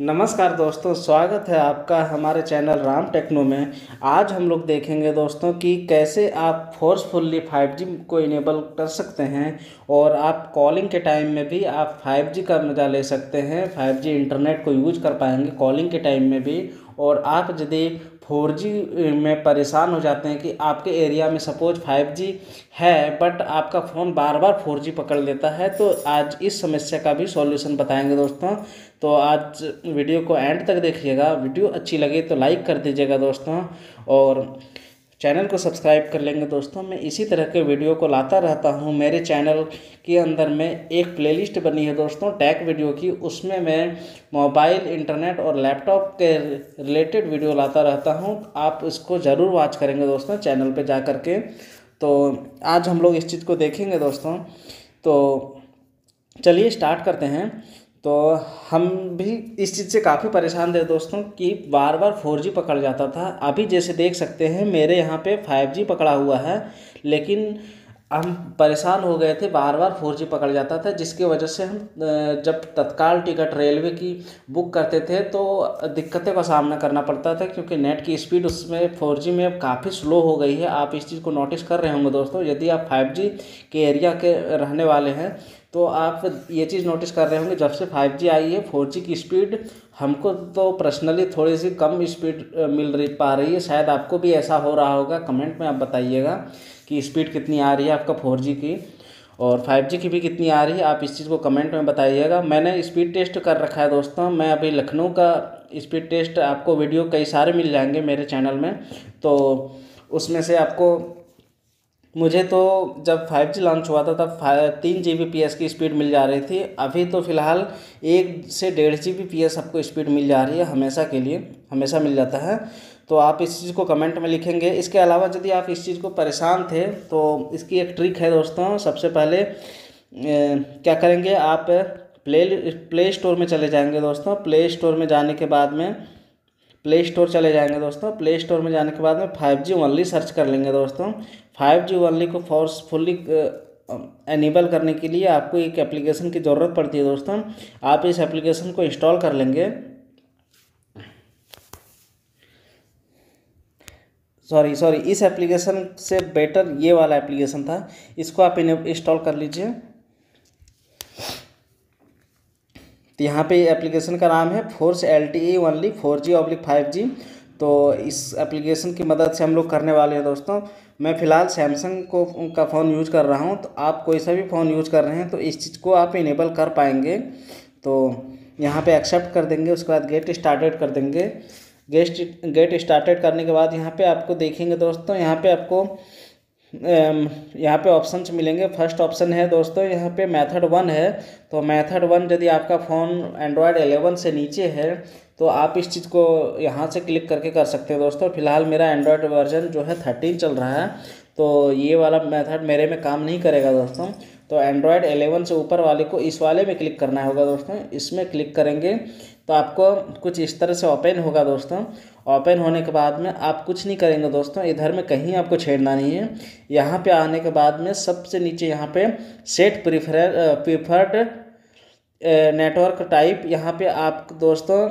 नमस्कार दोस्तों, स्वागत है आपका हमारे चैनल राम टेक्नो में। आज हम लोग देखेंगे दोस्तों कि कैसे आप फोर्सफुल्ली 5G को इनेबल कर सकते हैं और आप कॉलिंग के टाइम में भी आप 5G का मज़ा ले सकते हैं। 5G इंटरनेट को यूज कर पाएंगे कॉलिंग के टाइम में भी। और आप यदि 4G में परेशान हो जाते हैं कि आपके एरिया में सपोज 5G है बट आपका फ़ोन बार बार 4G पकड़ लेता है, तो आज इस समस्या का भी सॉल्यूशन बताएंगे दोस्तों। तो आज वीडियो को एंड तक देखिएगा। वीडियो अच्छी लगे तो लाइक कर दीजिएगा दोस्तों, और चैनल को सब्सक्राइब कर लेंगे दोस्तों। मैं इसी तरह के वीडियो को लाता रहता हूं। मेरे चैनल के अंदर में एक प्लेलिस्ट बनी है दोस्तों टैक वीडियो की, उसमें मैं मोबाइल, इंटरनेट और लैपटॉप के रिलेटेड वीडियो लाता रहता हूं। आप इसको ज़रूर वॉच करेंगे दोस्तों चैनल पे जा कर के। तो आज हम लोग इस चीज़ को देखेंगे दोस्तों। तो चलिए स्टार्ट करते हैं। तो हम भी इस चीज़ से काफ़ी परेशान थे दोस्तों कि बार बार 4G पकड़ जाता था। अभी जैसे देख सकते हैं मेरे यहाँ पे 5G पकड़ा हुआ है, लेकिन हम परेशान हो गए थे, बार बार 4G पकड़ जाता था, जिसकी वजह से हम जब तत्काल टिकट रेलवे की बुक करते थे तो दिक्कतें का सामना करना पड़ता था, क्योंकि नेट की स्पीड उसमें 4G में अब काफ़ी स्लो हो गई है। आप इस चीज़ को नोटिस कर रहे होंगे दोस्तों। यदि आप 5G के एरिया के रहने वाले हैं तो आप ये चीज़ नोटिस कर रहे होंगे, जब से 5G आई है 4G की स्पीड हमको तो पर्सनली थोड़ी सी कम स्पीड मिल रही पा रही है। शायद आपको भी ऐसा हो रहा होगा। कमेंट में आप बताइएगा कि स्पीड कितनी आ रही है आपका 4G की, और 5G की भी कितनी आ रही है। आप इस चीज़ को कमेंट में बताइएगा। मैंने स्पीड टेस्ट कर रखा है दोस्तों। मैं अभी लखनऊ का स्पीड टेस्ट, आपको वीडियो कई सारे मिल जाएंगे मेरे चैनल में, तो उसमें से आपको, मुझे तो जब 5G लॉन्च हुआ था तब 3 Gbps की स्पीड मिल जा रही थी। अभी तो फ़िलहाल 1 से 1.5 Gbps आपको स्पीड मिल जा रही है, हमेशा के लिए, हमेशा मिल जाता है। तो आप इस चीज़ को कमेंट में लिखेंगे। इसके अलावा यदि आप इस चीज़ को परेशान थे तो इसकी एक ट्रिक है दोस्तों। सबसे पहले क्या करेंगे, आप प्ले स्टोर में चले जाएंगे दोस्तों। प्ले स्टोर में जाने के बाद में प्ले स्टोर चले जाएंगे दोस्तों। प्ले स्टोर में जाने के बाद में 5G ओनली सर्च कर लेंगे दोस्तों। 5G ओनली को फोर्सफुली एनेबल करने के लिए आपको एक एप्लीकेशन की ज़रूरत पड़ती है दोस्तों। आप इस एप्लीकेशन को इंस्टॉल कर लेंगे। सॉरी, इस एप्लीकेशन से बेटर ये वाला एप्लीकेशन था, इसको आप इंस्टॉल कर लीजिए। तो यहाँ पे एप्लीकेशन का नाम है फोर्स LTE ओनली 4G/5G। तो इस एप्लीकेशन की मदद से हम लोग करने वाले हैं दोस्तों। मैं फ़िलहाल सैमसंग का फ़ोन यूज़ कर रहा हूँ, तो आप कोई सा भी फ़ोन यूज़ कर रहे हैं तो इस चीज़ को आप इनेबल कर पाएंगे। तो यहाँ पे एक्सेप्ट कर देंगे, उसके बाद गेट स्टार्टेड कर देंगे। गेट स्टार्टेड करने के बाद यहाँ पे आपको देखेंगे दोस्तों, यहाँ पे ऑप्शंस मिलेंगे। फर्स्ट ऑप्शन है दोस्तों यहाँ पे मेथड 1 है। तो मेथड 1 यदि आपका फ़ोन एंड्रॉयड 11 से नीचे है तो आप इस चीज़ को यहाँ से क्लिक करके कर सकते हैं दोस्तों। फिलहाल मेरा एंड्रॉयड वर्जन जो है 13 चल रहा है, तो ये वाला मेथड मेरे में काम नहीं करेगा दोस्तों। तो एंड्रॉयड 11 से ऊपर वाले को इस वाले में क्लिक करना होगा दोस्तों। इसमें क्लिक करेंगे तो आपको कुछ इस तरह से ओपन होगा दोस्तों। ओपन होने के बाद में आप कुछ नहीं करेंगे दोस्तों, इधर में कहीं आपको छेड़ना नहीं है। यहाँ पे आने के बाद में सबसे नीचे यहाँ पे सेट प्रीफर्ड नेटवर्क टाइप, यहाँ पे आप दोस्तों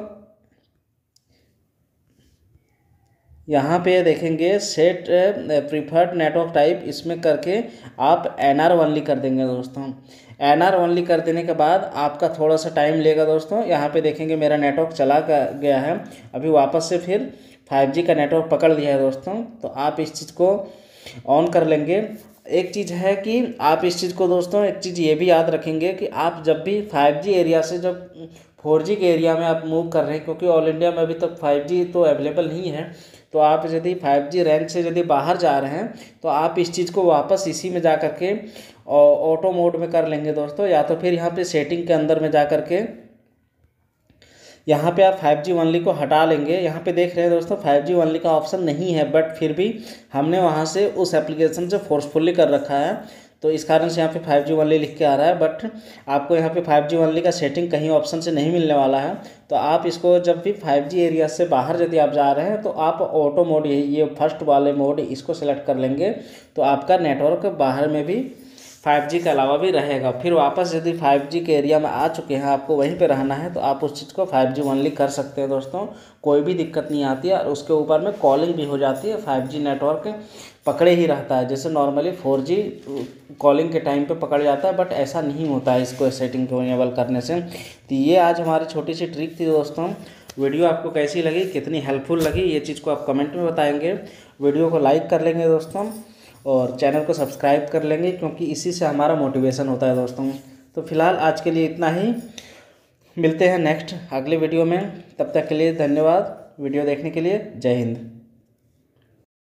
यहाँ पे देखेंगे सेट प्रीफर्ड नेटवर्क टाइप, इसमें करके आप NR ओनली कर देंगे दोस्तों। NR ओनली कर देने के बाद आपका थोड़ा सा टाइम लेगा दोस्तों। यहाँ पे देखेंगे मेरा नेटवर्क चला गया है, अभी वापस से फिर 5G का नेटवर्क पकड़ लिया है दोस्तों। तो आप इस चीज़ को ऑन कर लेंगे। एक चीज़ है कि आप इस चीज़ को दोस्तों, एक चीज़ ये भी याद रखेंगे कि आप जब भी 5G एरिया से जब 4G के एरिया में आप मूव कर रहे हैं, क्योंकि ऑल इंडिया में अभी तक 5G तो अवेलेबल नहीं है, तो आप यदि 5G रैंक से यदि बाहर जा रहे हैं तो आप इस चीज़ को वापस इसी में जा कर के ऑटो मोड में कर लेंगे दोस्तों। या तो फिर यहाँ पे सेटिंग के अंदर में जा कर के यहाँ पे आप 5G ओनली को हटा लेंगे। यहाँ पे देख रहे हैं दोस्तों 5G ओनली का ऑप्शन नहीं है, बट फिर भी हमने वहाँ से उस एप्लीकेशन से फोर्सफुली कर रखा है, तो इस कारण से यहाँ पे 5G ओनली लिख के आ रहा है। बट आपको यहाँ पे 5G ओनली का सेटिंग कहीं ऑप्शन से नहीं मिलने वाला है। तो आप इसको जब भी 5G एरिया से बाहर यदि आप जा रहे हैं तो आप ऑटो मोड, ये फर्स्ट वाले मोड, इसको सेलेक्ट कर लेंगे तो आपका नेटवर्क बाहर में भी 5G के अलावा भी रहेगा। फिर वापस यदि 5G के एरिया में आ चुके हैं, आपको वहीं पे रहना है, तो आप उस चीज़ को 5G ओनली कर सकते हैं दोस्तों। कोई भी दिक्कत नहीं आती है और उसके ऊपर में कॉलिंग भी हो जाती है। 5G नेटवर्क पकड़े ही रहता है, जैसे नॉर्मली 4G कॉलिंग के टाइम पे पकड़ जाता है, बट ऐसा नहीं होता है इसको सेटिंग को इनेबल करने से। तो ये आज हमारी छोटी सी ट्रिक थी दोस्तों। वीडियो आपको कैसी लगी, कितनी हेल्पफुल लगी, ये चीज़ को आप कमेंट में बताएंगे। वीडियो को लाइक कर लेंगे दोस्तों और चैनल को सब्सक्राइब कर लेंगे, क्योंकि इसी से हमारा मोटिवेशन होता है दोस्तों। तो फिलहाल आज के लिए इतना ही, मिलते हैं नेक्स्ट अगले वीडियो में। तब तक के लिए धन्यवाद वीडियो देखने के लिए। जय हिंद।